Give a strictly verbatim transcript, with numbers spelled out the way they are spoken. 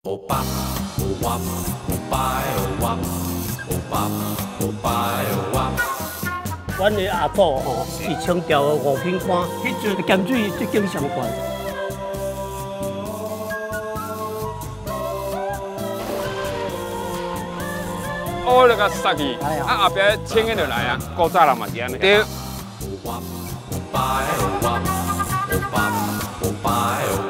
欧巴，欧哇，欧巴欧哇，欧巴，欧巴欧哇。 阮的阿祖吼是清朝的五品官，迄阵咸水最经上悬。 哦，那个杀去，啊后壁青的就来啊，古早人嘛是安尼。对。 欧巴，欧巴欧哇，欧巴，欧巴欧。